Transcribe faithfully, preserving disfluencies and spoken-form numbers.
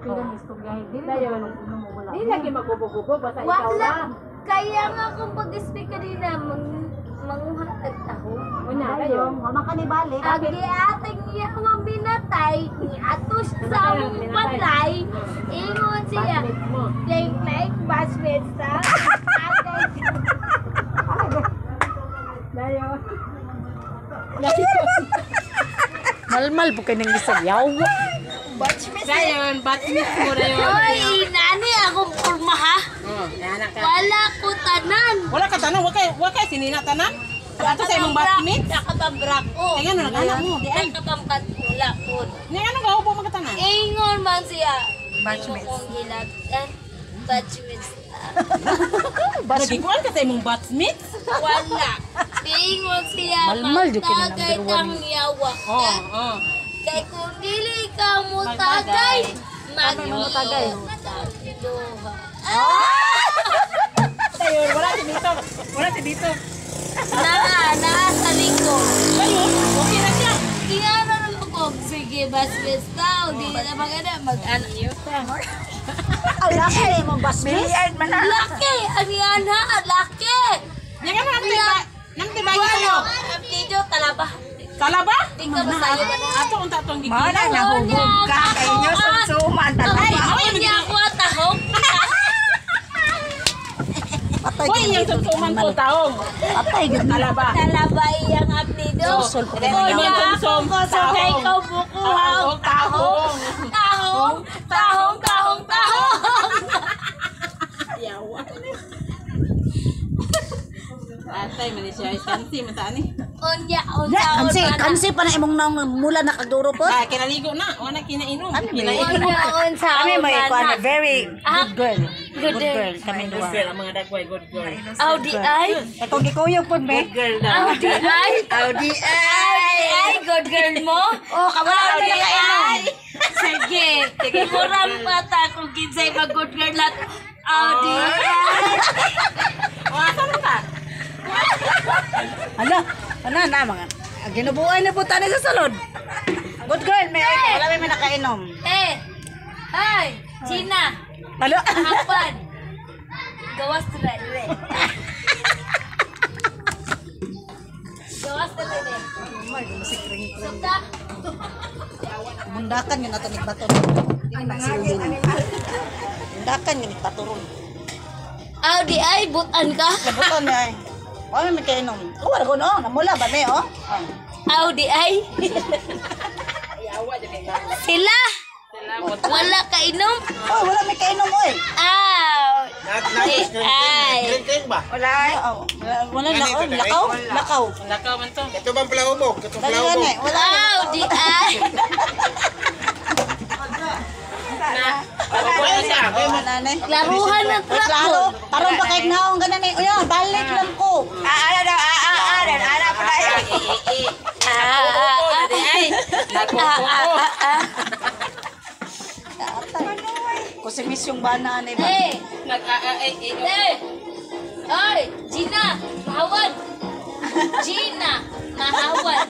Pilang istoryahe din. Dayon. Di lagi magubo-gubo basta ikaw Wala. lang. Kaya nga kung pag-speak kanina, mang manguhatag taho. Una Dayon. dayon. Wama ka ni balik. Agi ating iyawang binatay, ni atos sa mong patay, ingon siya. Batmate mo. Like, like, batchmates ta. Dayon. Malmal po kayo ng isayaw. Dayon, batmate mo dayon. Hoy, nani akong purma ha? Oh, anak ka. Wala ko tanan. Wala ka tanan, wa kay wa kay sinina tanan. Ato sa imong batmate. Nakatabrak ko. Ay ano nag-anak mo? Nakatamkat wala ko. Ni ano ga ubo mga tanan? Ingon man siya. Batchmates. Ingon kong hilag. Eh, batchmates. Lagi kuan ka sa imong batmate? Wala. Ingon siya. Malmal, di ka na magtagay number one. kang yawa. Oh, oh. Kay kung dili ka mo tagay, Ano mo tagay? magkiluha. Dayon, wala si dito. Wala si dito. Naa, naa sa likod. Dayon, okay na siya. Kiyara naman ko, sige, basbes tao, di na magana, mag-anak yun. Ang laki na yung basmis. Laki! Ang yana, laki! Yang ano nang tiba? Nang tiba Wala! kayo. Ang video, talaba. Talaba? Di ka masayo ba na? Ato unta tong gigil. Mana nahubog ka kay inyo sumsuman Ay, talaga. ako niya ako atahok. Patay Hoy, yung sumsuman ko taong. Patay gud. Talaba. Talaba iyang apelido. Susol po O kayo niya ng ako sumsum, ko sa tahong. kay ko bukuhaw. Tahong, Tahong, tahong, tahong, tahong. Yawa. Atay man siya kansi man ta ni. Unya, Ya, unya, kansi, unya. kansi pa na imong nang mula nakaduro po. Ah, kinaligo na, wala kinainom. Ano ba yun? Kinainom. Unya, unsa, Kami may unya kuan na. very Ah, good girl. Good girl. Kami Good duwa. girl, ang mga dagway, good girl. Audi ay. Ito gikuyog po be. Good girl daw. Audi ay. Audi Audi ay, good girl mo. Oh, kabala na Audi nakainom. ay. Sige, sige. Murang pata kung kinsay mag good girl lahat. Audi ay. O, asan ka? Ano? Ano na mga ginubuan na po tani sa salon. Good girl, may wala may nakainom. Eh, ay, Gina, Ano? kapan? Gawas na rin. Gawas na rin. Sunda. Mundakan yun nato nagbaton. Mundakan yun nagpaturon. Audi ay, butan ka. Labuton niya ay. Wala may kainom. Oh, wala ko no. Namula ba me oh? Audi ay. Yawa dyan eh. Sila. Sila, Wala ka inom. Oh, wala may kainom oy. Aw. Ay. Wala ay. Oh, wala wala lakaw, lakaw, lakaw. lakaw man to. Ito bang palahubog? Ito Dali palahubog. gani, wala. Audi ay. Wala siya. Oy, mananay. Laruhan ng truck ko. Klaro, tarong pa kahit naong ganan eh. Uy, balik lang ko. Ah, ala daw, ah, ah, ah, dan ala pa na yan. Ah, ah, ah. Ay, Ah, ah, ah, ah. Kusimis yung bana ni ba? Eh, nag-a-ay, eh. Ay, Gina, mahawad. Gina, mahawad.